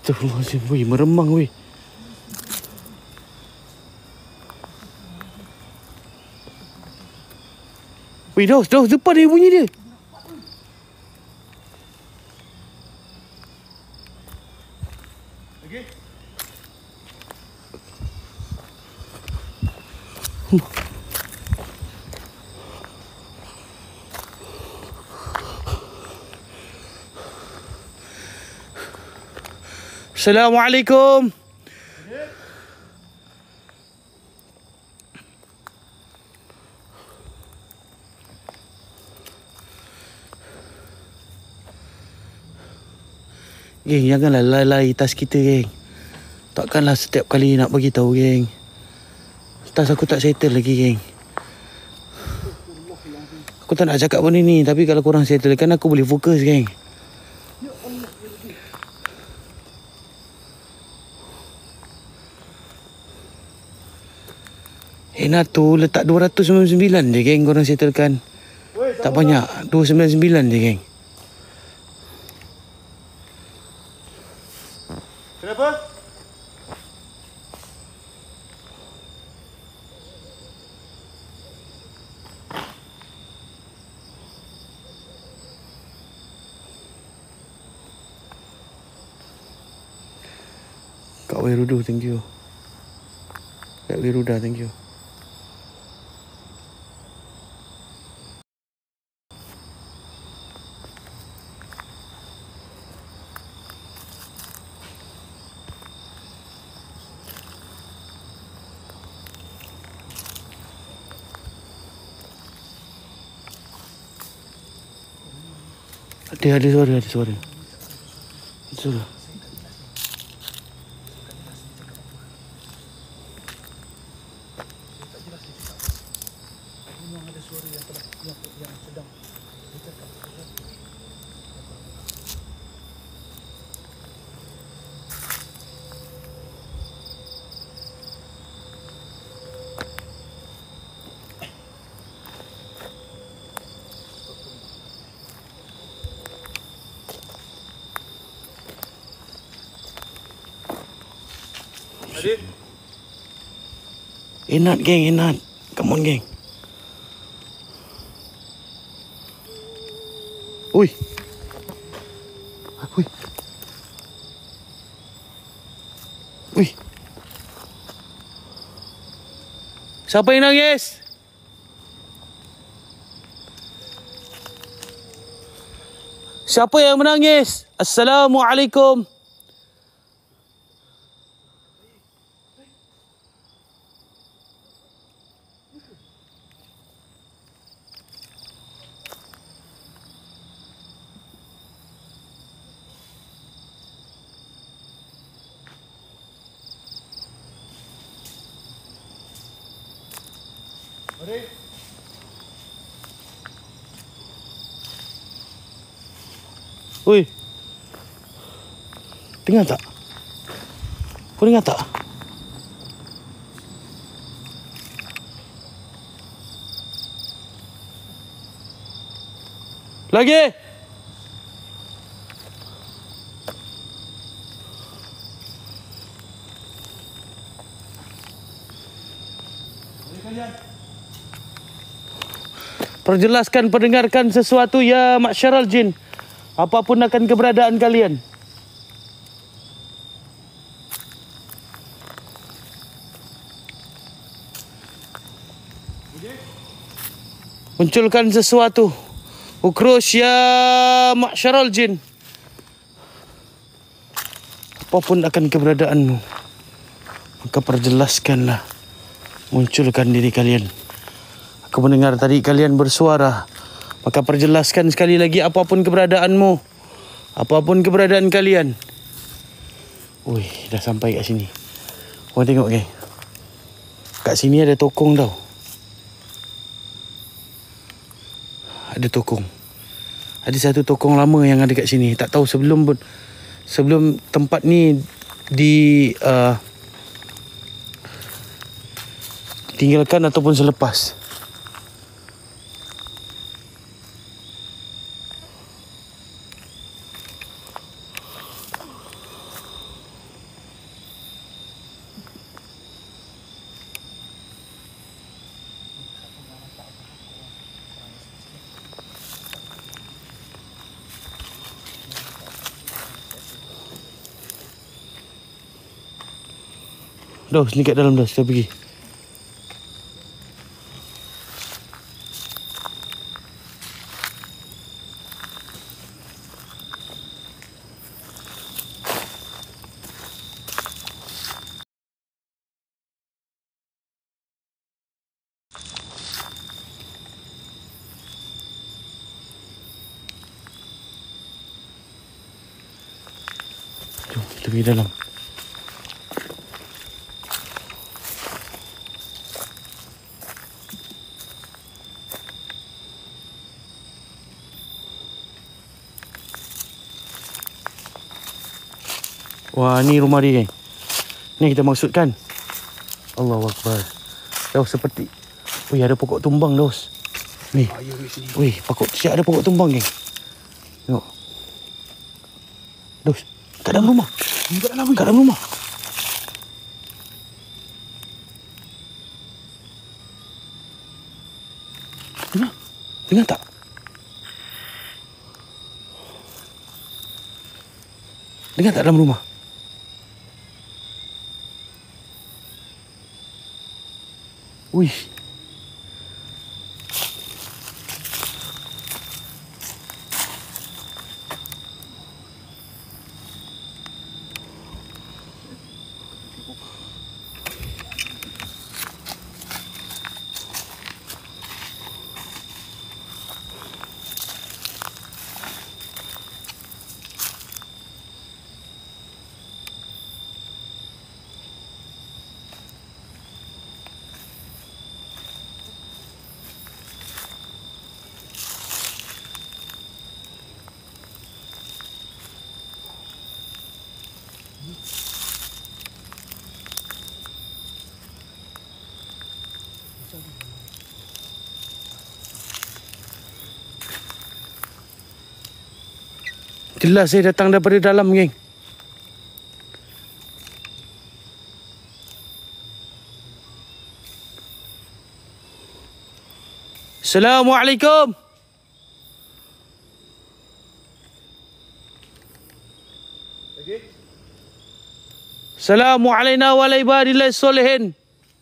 Astaghfirullahaladzim. Weh, meremang weh. Weh, dah depan dia bunyi dia. Okey. Assalamualaikum. Geng, janganlah lalai tas kita, geng. Takkanlah setiap kali nak bagi tahu, geng. Tas aku tak settle lagi, geng. Aku tak nak cakap benda ni, tapi kalau korang settle kan aku boleh fokus, geng. Enak tu letak 299 je, geng. Korang settlekan. Tak banyak, 299 je, geng. Kenapa? Kak Wirudu, thank you. Kak Wiruda, thank you. Ada suara, ada suara. Ada suara. Adik. Enat, geng, enat. Come on, geng. Ui. Ui. Ui. Siapa yang nangis? Siapa yang menangis? Assalamualaikum. Adik. Oi. Dengar tak? Kau dengar tak? Lagi. Perjelaskan, pendengarkan sesuatu ya Ma'syaral Jin. Apapun akan keberadaan kalian. Munculkan sesuatu. Ukrush ya Ma'syaral Jin. Apapun akan keberadaanmu, maka perjelaskanlah. Munculkan diri kalian. Aku mendengar tadi kalian bersuara. Maka perjelaskan sekali lagi apapun keberadaanmu. Apapun keberadaan kalian. Ui, dah sampai kat sini. Korang tengok, geng. Kat sini ada tokong tau. Ada tokong. Ada satu tokong lama yang ada kat sini. Tak tahu sebelum tempat ni tinggalkan ataupun selepas. Dos, ni kat dalam dah. Kita pergi. Jom, kita pergi dalam. Wah, ni rumah dia, geng. Ni kita maksudkan. Allahu Akbar. Daus seperti. Wih, ada pokok tumbang, Daus. Wih. Wih, siap ada pokok tumbang, geng. Tengok. Daus, kat dalam rumah. Kat dalam rumah. Dengar? Dengar tak? Dengar tak dalam rumah? Wih. Jelas saya datang daripada dalam, geng. Assalamualaikum. Assalamualaikum warahmatullahi wabarakatuh.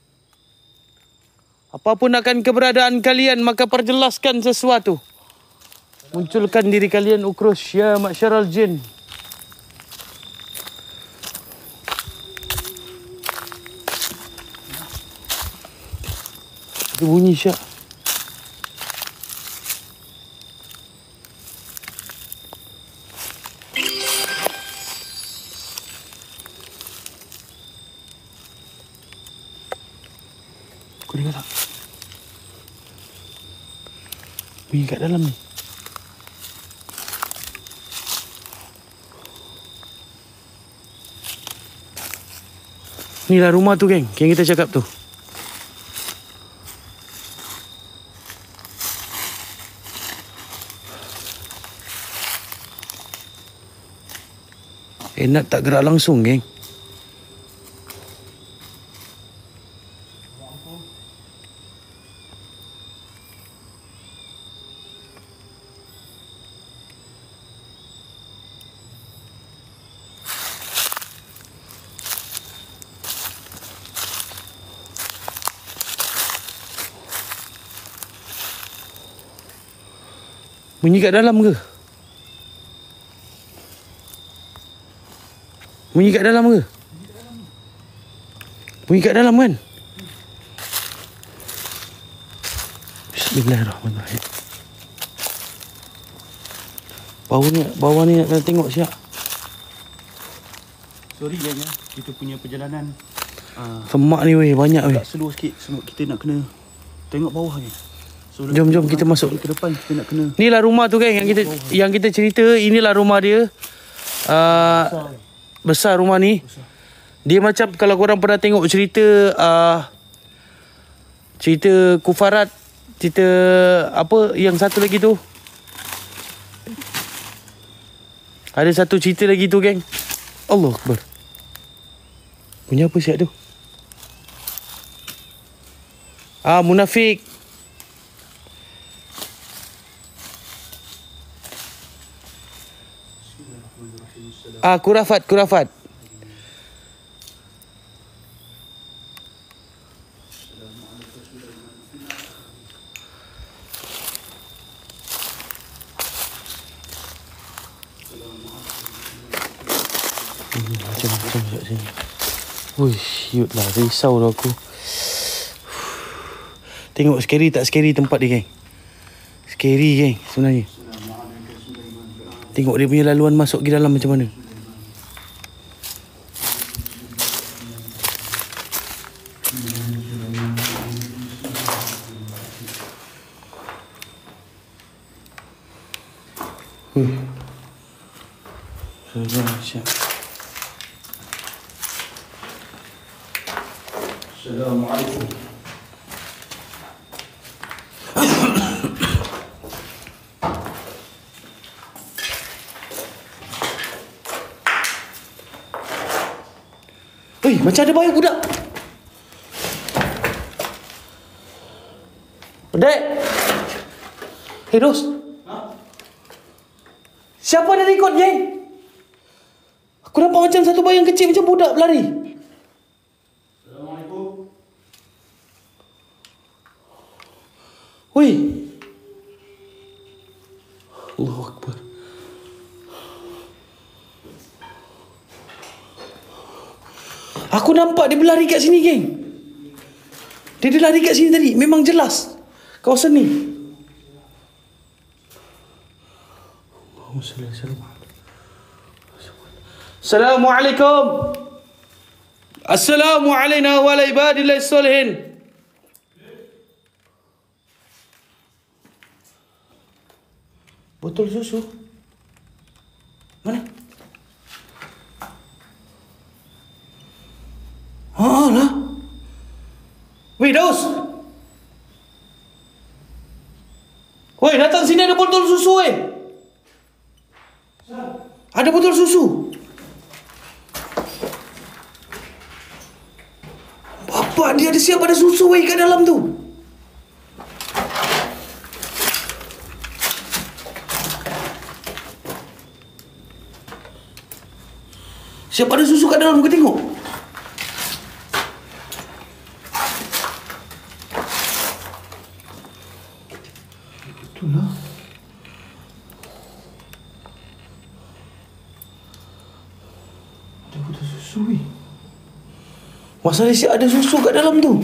Apapun akan keberadaan kalian, maka perjelaskan sesuatu. Munculkan diri kalian, Ukrus, ya masyaraal jin. Itu bunyi syak. Kau dengar tak? Bunyi kat dalam ni. Inilah rumah tu, geng. Yang kita cakap tu. Enak tak gerak langsung, geng. Bunyi kat dalam ke? Bunyi kat dalam ke? Bunyi kat dalam kan? Bismillahirrahmanirrahim. Bawah ni nak tengok siap. Sorry geng ya, kita punya perjalanan Semak ni weh, banyak weh. tak slow sikit sebab kita nak kena tengok bawah ni. So, Jom kita masuk ke depan, kita nak kena. Inilah rumah tu, geng, yang kita cerita. Inilah rumah dia. Besar rumah ni. Dia macam kalau korang pernah tengok cerita cerita Kufarat, cerita apa yang satu lagi tu. Ada satu cerita lagi tu, geng. Allah Akbar. Punya apa siap tu? Munafik. Kurafat. Macam kat sini. Wih, siut lah. Risau dah aku. Tengok scary tak scary tempat dia, geng. Scary, geng, sebenarnya. Tengok dia punya laluan masuk ke dalam macam mana. Siap. Assalamualaikum. Hei, macam ada bayi budak. Dek. Hei, Ros. Siapa ada ikut, geng? Aku nampak macam satu bayang kecil macam budak berlari. Assalamualaikum. Hui. Allahu Akbar. Aku nampak dia berlari kat sini, geng. Dia lari kat sini tadi. Memang jelas kawasan ni. Allahumma salli alaihi wasallam. Assalamualaikum. Assalamualaikum wa ala ibadillahi salihin. Botol susu. Mana? Lah. Weh, Daus. Weh, datang sini, ada botol susu, weh. Ada botol susu. Bapak dia ada siap ada susu, weh, kat dalam tu. Siap ada susu kat dalam, kau tengok. Itulah. Ada botol susu, weh. Masalah siap ada susu kat dalam tu.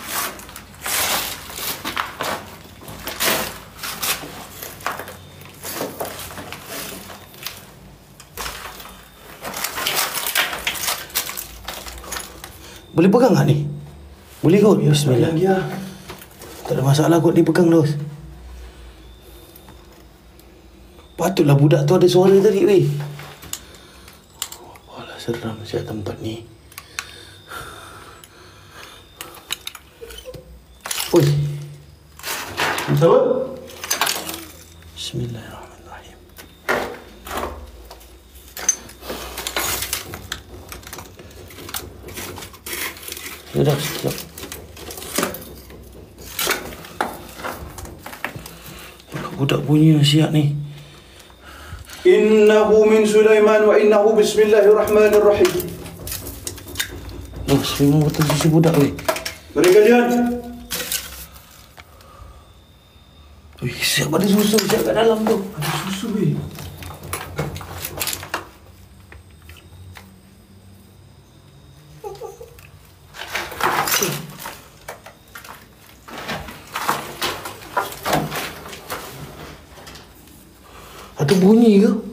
Boleh pegang tak ni? Boleh kot? Bismillah. Tak ada masalah kot dipegang, Dos. Patutlah budak tu ada suara tadi, weh. Alah, seram siap tempat ni. Oi. Siapa? Bismillahirrahmanirrahim. Sudah, stop. Budak bunyi siap ni. Innahu min Sulaiman wa innahu bismillahirrahmanirrahim. Dos, memang betul susu budak, weh. Mari kalian. Weh, siap ada susu siap kat dalam tu. Ada susu, weh. Ada bunyi ke?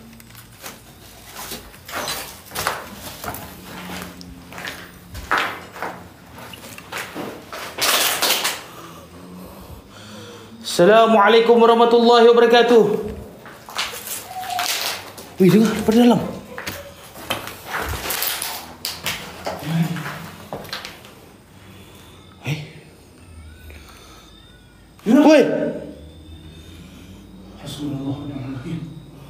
Assalamualaikum warahmatullahi wabarakatuh. Wih, dengar daripada dalam. Weh. Hasbunallah wa ni'mal wakil.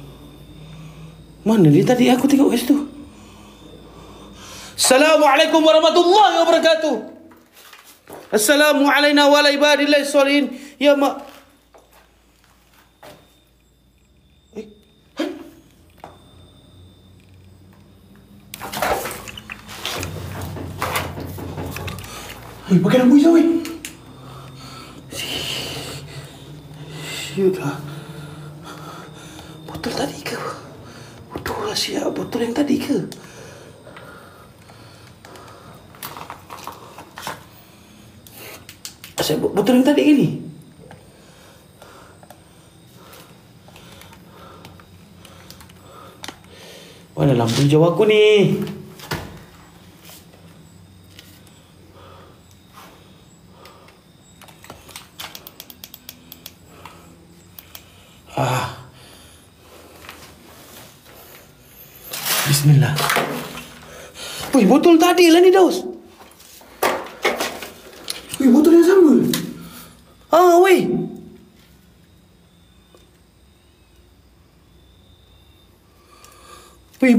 Mana dia tadi aku tengok kat situ? Assalamualaikum warahmatullahi wabarakatuh. Assalamualaikum wa ala ibadillahi salihin. Ya mak. Pakai lampu hijau, weh. Siutlah. Botol tadi ke? Betul lah siap. Botol yang tadi ke? Saya botol yang tadi ke ni? Mana lampu hijau aku ni? Bismillah. Wih, botol tadi lah ni, Daus. Weh, botol yang sama. Weh. Weh,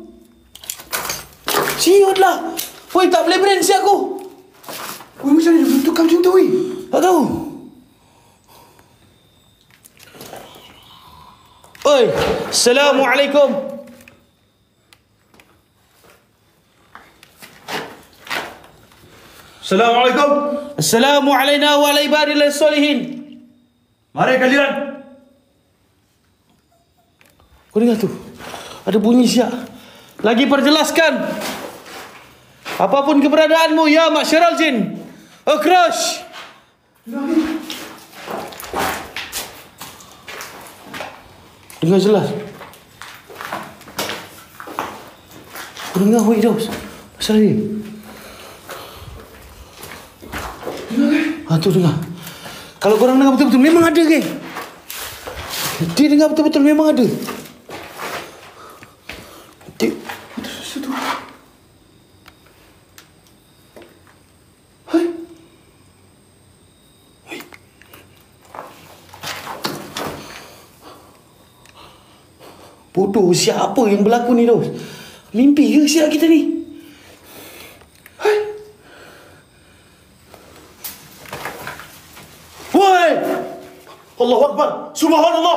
siut lah. Weh, tak boleh brand si aku. Weh, macam mana dia tukar macam tu, weh? Tak tahu. Oi, Assalamualaikum. Assalamualaikum. Assalamualaikum wa ala ibadillah solihin. Mari kalian. Kau dengar tu? Ada bunyi siap. Lagi perjelaskan. Apapun keberadaanmu, ya Ma'syaral Jin. Akrash. Dengar jelas. Kau dengar, weh, Daus? Pasal dia. Tu dengar. Kalau korang dengar betul-betul, memang ada, geng. Dia dengar betul-betul, memang ada. Dia situ. Hai. Hai. Bodoh, siapa yang berlaku ni, Daus? Mimpi ke siap kita ni? Hai. Woi! Allahu Akbar! Subhanallah!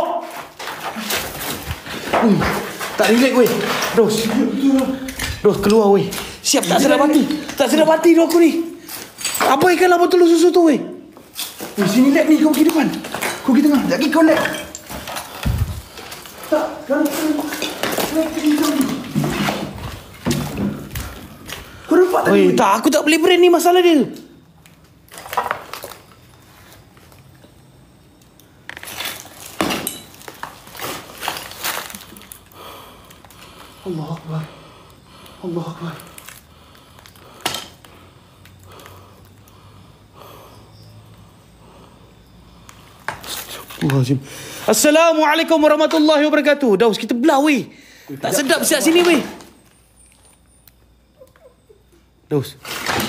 Tak relax, weh. Dos, keluar, weh. Siap, tak sedap hati. Tak sedap hati aku ni. Abaikanlah botol susu tu, weh. Weh, sini lab ni. Kau pergi depan. Kau pergi tengah. Lagi kau lab. Tak, kau pergi jauh ni. Kau nampak tadi? Weh, tak, aku tak boleh brand ni, masalah dia. Allah Akbar. Allah Akbar. Assalamualaikum warahmatullahi wabarakatuh. Daus, kita belah, weh. Tak sedap siap sini, weh. Daus.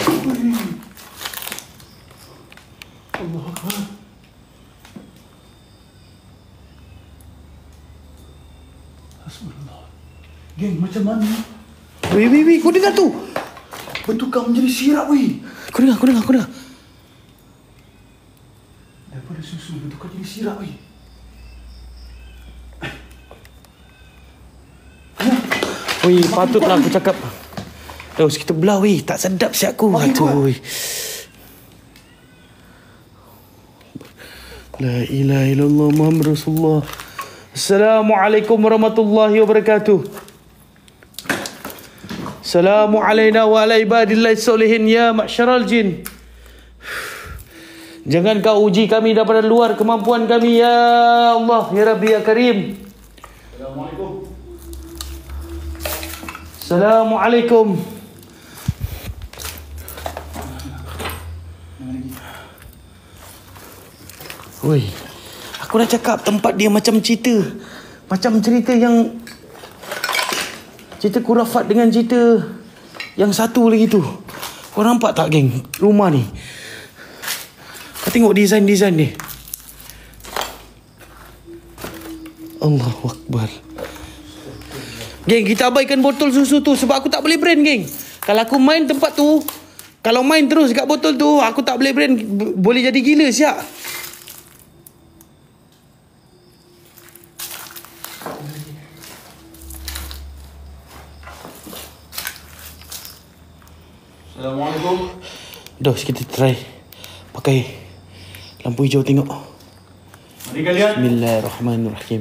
Allah Akbar. Hasbunallah. Geng, macam mana? Weh, kau dengar tu? Bertukar menjadi sirap, weh. Kau dengar. Daripada susu bertukar jadi sirap, weh. Weh, patutlah aku cakap. Daus, kita belah, weh. Tak sedap siap aku. Aduh, weh. La ilaha illallah Muhammad Rasulullah. Assalamualaikum warahmatullahi wabarakatuh. Assalamualaikum wa ala ibadillah solihin ya Ma'syaral Jin. Jangan kau uji kami daripada luar kemampuan kami, ya Allah, ya Rabbi, ya Karim. Assalamualaikum. Assalamualaikum. Woi, aku dah cakap tempat dia macam cerita. Macam cerita yang... cerita kurafat dengan cerita yang satu lagi tu. Kau nampak tak, geng? Rumah ni. Kau tengok desain-desain dia. Allahu Akbar. Geng, kita abaikan botol susu tu sebab aku tak boleh brand, geng. Kalau aku main tempat tu, kalau main terus kat botol tu, aku tak boleh brand. Boleh jadi gila, siap. Assalamualaikum. Dos, kita try pakai lampu hijau, tengok. Mari kalian. Bismillahirrahmanirrahim.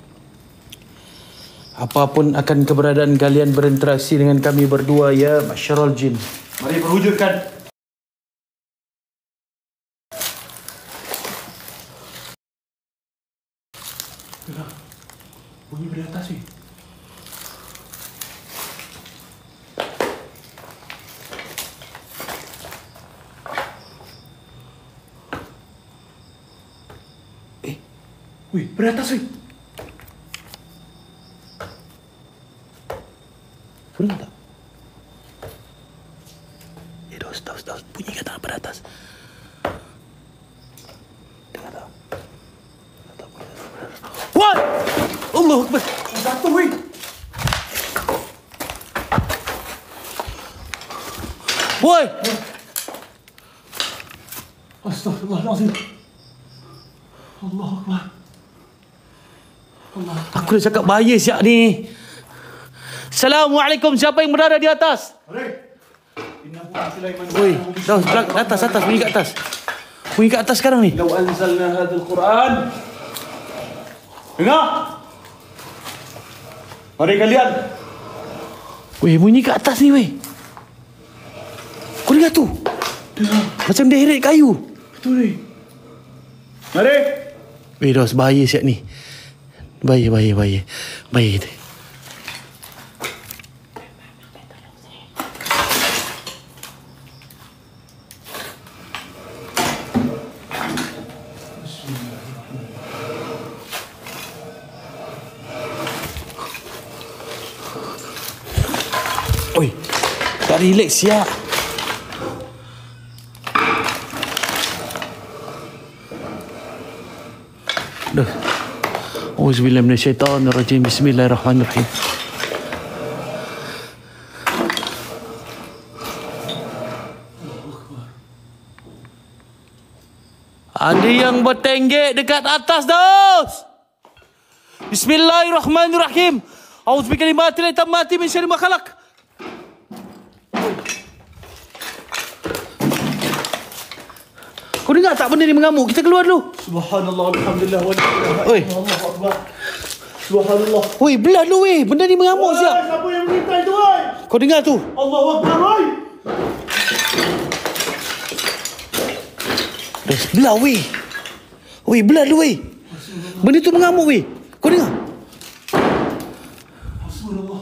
Apapun akan keberadaan kalian berinteraksi dengan kami berdua, ya Ma'syaral Jin. Mari perwujudkan. Bunyi dari atas ni. Wih, dari atas wih. Pernah tak? Dos. Bunyi kata apa atas? Dengar tak? Wah! Allah Akbar. Satu wih. Woi! Astagfirullahaladzim. Allah Akbar. Aku dah cakap bahaya siap ni. Assalamualaikum, siapa yang berada di atas? Oi, dah atas, bunyi kat atas. Bunyi kat atas sekarang ni. Lau anzalna hadzal Quran. Dengar. Mari kalian. Weh, bunyi kat atas ni weh. Kau dengar tu? Macam dia heret kayu. Betul ni. Mari. Weh, dah bahaya siap ni. Bahaya kita. Oi, tak relax siap. Dah. Auzubillahi minasyaitonirrajim. Bismillahirrahmanirrahim. Ada yang bertenggek dekat atas, dos. Bismillahirrahmanirrahim. Auzubillahi tammati min syarri ma khalaq. Kau dengar tak benda ni mengamuk? Kita keluar dulu. Subhanallah, alhamdulillah, wa la ilaha Oi. illallah, Allahu Akbar. Subhanallah. Woi, belah dulu weh. Benda ni mengamuk siap. Siapa yang mengintai tu, oi? Kau dengar tu? Allahu Akbar, oi. Dah belah weh. Weh, belah dulu weh. Benda tu mengamuk weh. Kau dengar? Rasulullah.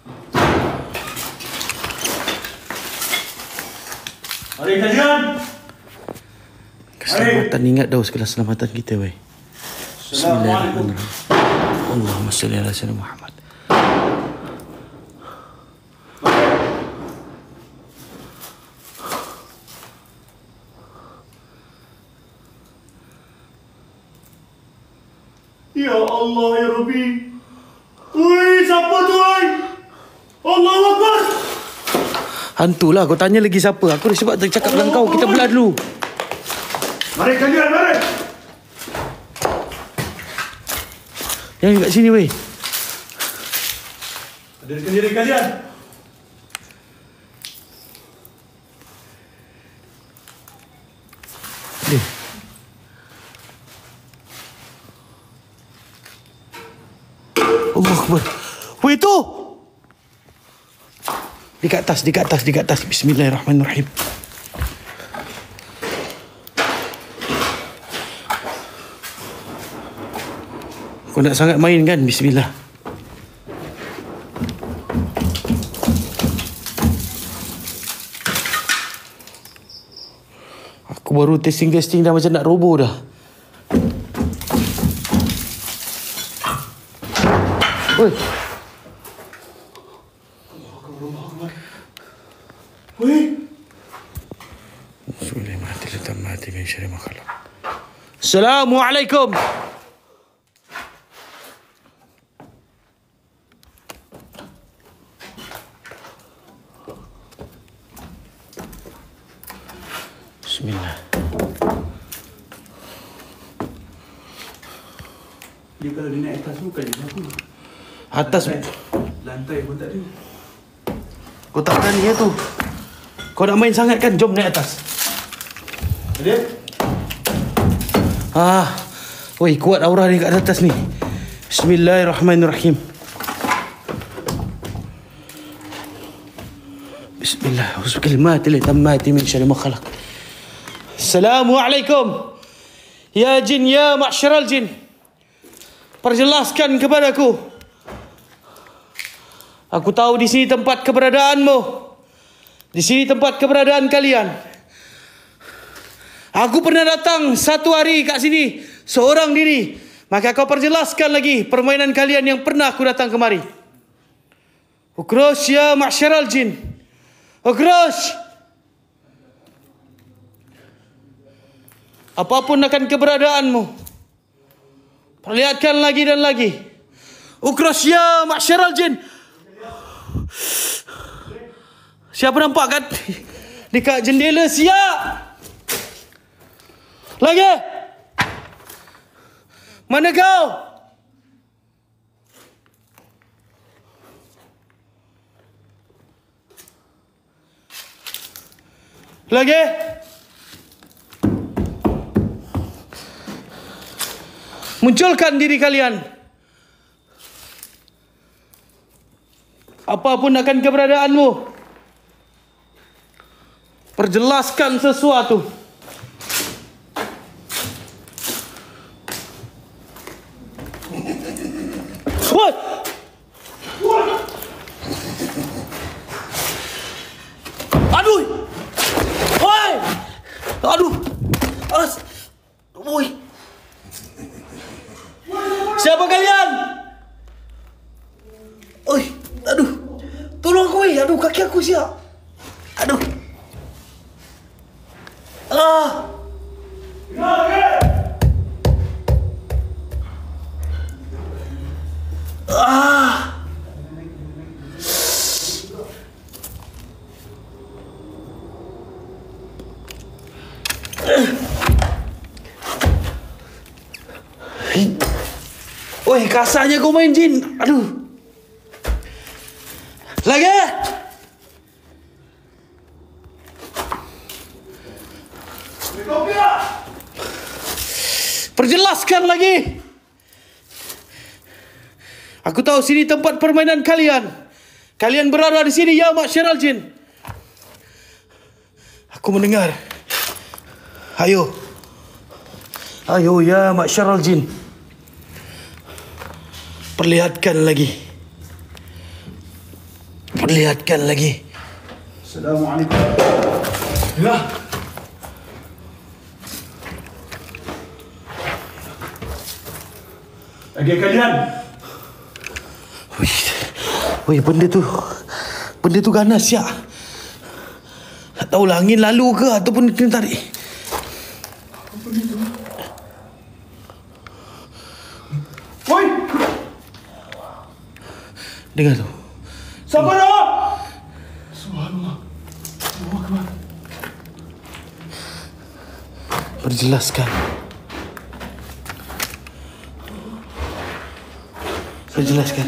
Mari kajian. Keselamatan, ingat dah keselamatan kita weh. Assalamualaikum. Allahumma salli ala sayyidina Muhammad. Ya Allah, ya Rabbi. Wih, siapa tu, oi? Allahu Akbar. Hantulah, kau tanya lagi siapa? Aku dah sebab tercakap dengan kau. Kita belah dulu. Mari kalian, mari. Yang kat sini weh. Hadirkan diri kalian. Allah Akbar. Weh tu. Di kat atas. Bismillahirrahmanirrahim. Kau nak sangat main kan? Bismillah. Aku baru testing dah macam nak roboh dah. Oi. Wih. Assalamualaikum. Bismillah. Dia kalau dia naik atas bukan dia aku. Atas. Lantai pun tak ada. Kau tak berani ya tu. Kau nak main sangat kan? Jom naik atas. Ada? Woi, kuat aura ni kat atas ni. Bismillahirrahmanirrahim. Bismillah. Kalimatil tammati min syarri ma khalaq. Assalamualaikum. Ya jin, ya ma'syaral jin. perjelaskan kepadaku. Aku tahu di sini tempat keberadaanmu. Di sini tempat keberadaan kalian. Aku pernah datang satu hari kat sini seorang diri. Maka kau perjelaskan lagi permainan kalian yang pernah aku datang kemari. Ukhruj ya ma'syaral jin. Ukhruj. Apapun akan keberadaanmu, perlihatkan lagi dan lagi. Ukhruj ya ma'syaral jin. Siapa nampak kat dekat jendela? Siap. Lagi. Mana kau? Lagi. Munculkan diri kalian. Apapun akan keberadaanmu, perjelaskan sesuatu. What? Aduh! Oi! Aduh! Alas! Oi! Siapa kalian? Oi! Aduh! Tolong aku, weh! Aduh, kaki aku siap! Aduh! Ah! Ah! Oi, kasarnya kau main jin. Aduh. Lagi. Perjelaskan lagi. Aku tahu sini tempat permainan kalian. Kalian berada di sini ya ma'syaral jin. Aku mendengar. Ayo. Ayo ya ma'syaral jin. Perlihatkan lagi. Perlihatkan lagi. Assalamualaikum. Ya. Lagi kalian. Wih, benda tu ganas ya. Tak tahulah angin lalu ke ataupun kena tarik. Woi. Dengar tu. Siapa nak? Subhanallah. Allah Akbar. Perjelaskan. Perjelaskan.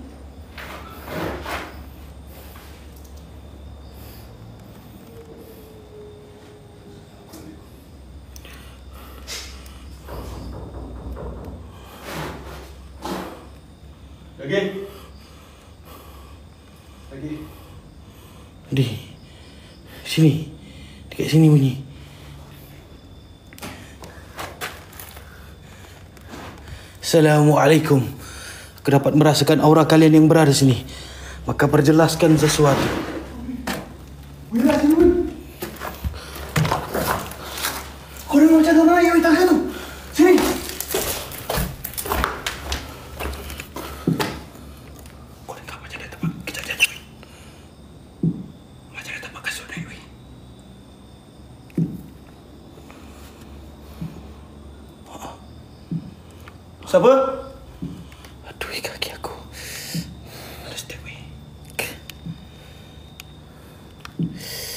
Lagi. Di sini. Dekat sini bunyi. Assalamualaikum. Aku dapat merasakan aura kalian yang berada sini. Maka perjelaskan sesuatu. Wira sini, weh. Kau dah macam mana yang tangga tu? Sini. Kau dengar macam ada tempat kejap-kejap, weh. Macam ada tempat kasut naik, weh. Siapa? Aduh, kaki aku. Ada step, weh.